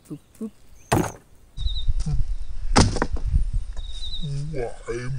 Boop, boop. Hoài mà.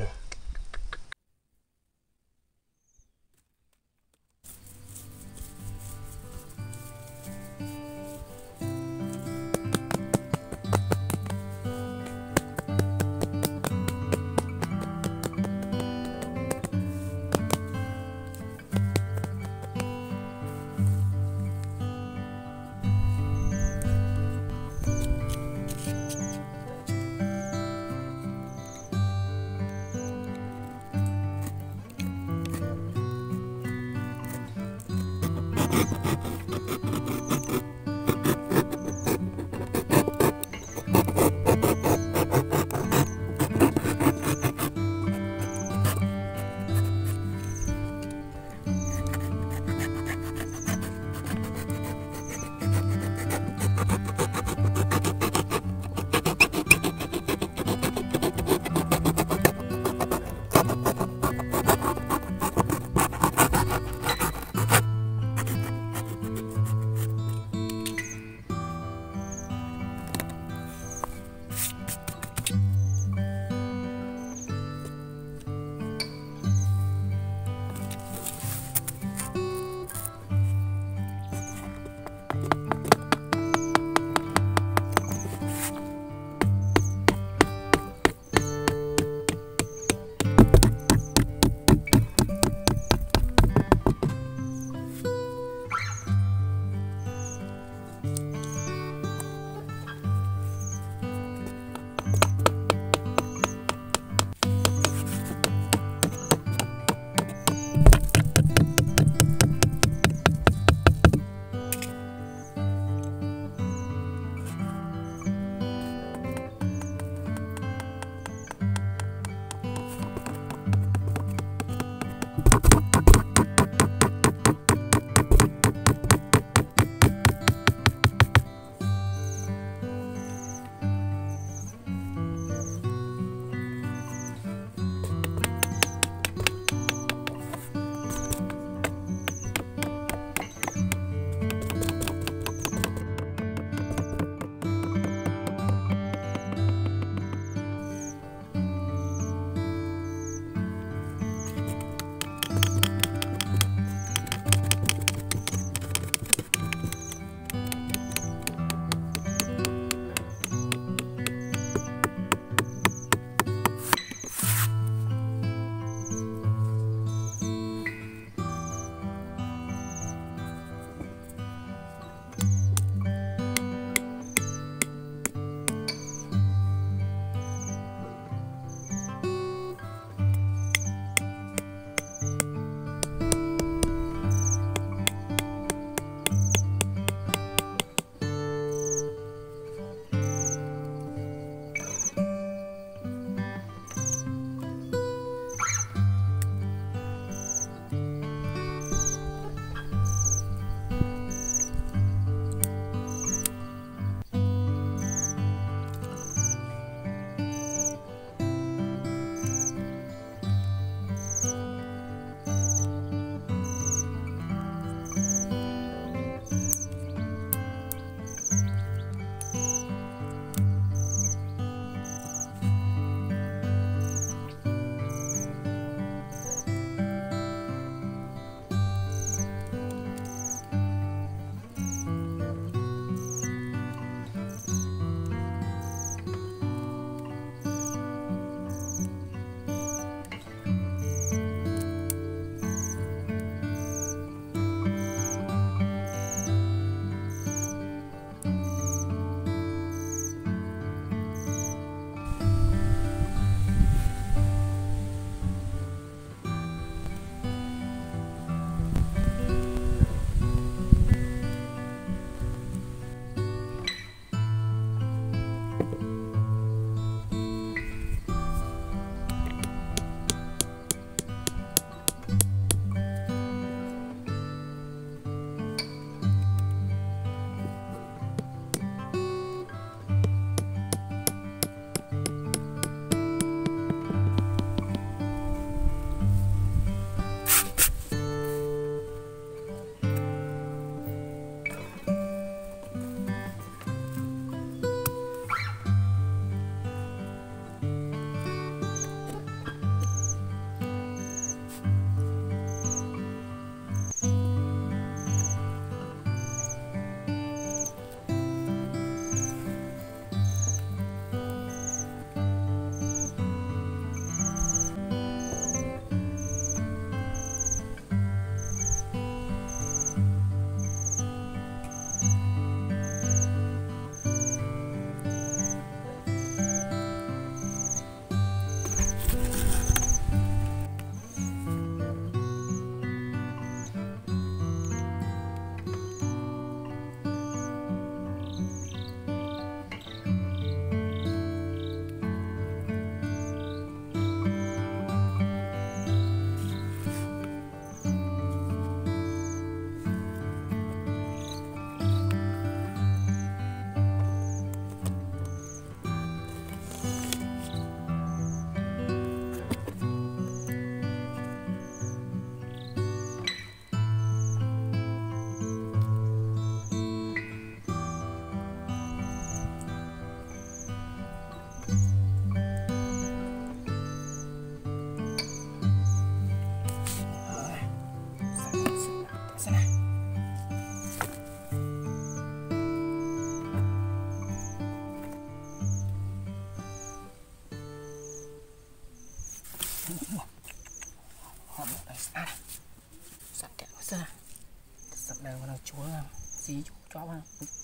đây vào chúa xí chú chó vào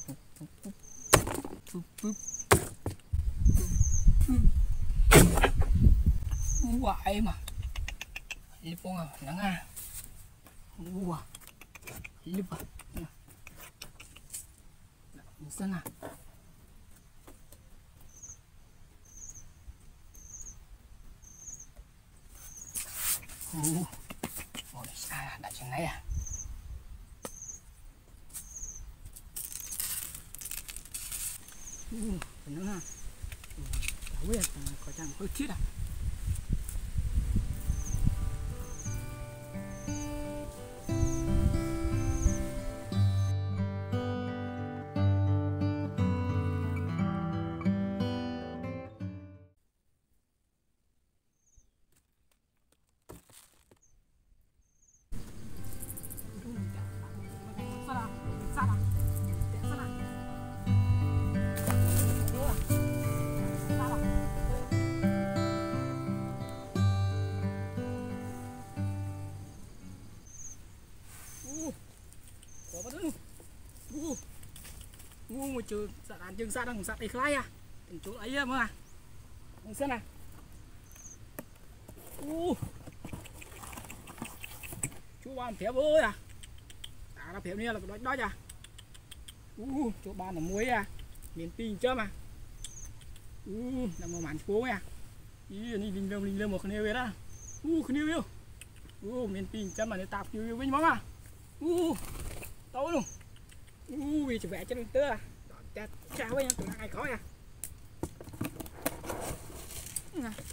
hoài mà lip phong à nắng à lip à sân à ôi xa đã chừng này à nữa ha không biết có chẳng hơi chết à ngu chưa dạ đàn chừng xa đang sạt đi khai à từng chỗ ấy mà đừng xem này chú ban phép ơi à là phép này là đó nha chỗ ban là muối à miền Pigeon chớp à là một màn phố nha linh lâm một con heo vậy đó con heo yêu miền Pigeon chớp mà để tạp yêu với món à tối luôn vì chỉ vẽ trên tơ chào với nhau tụi này khó nha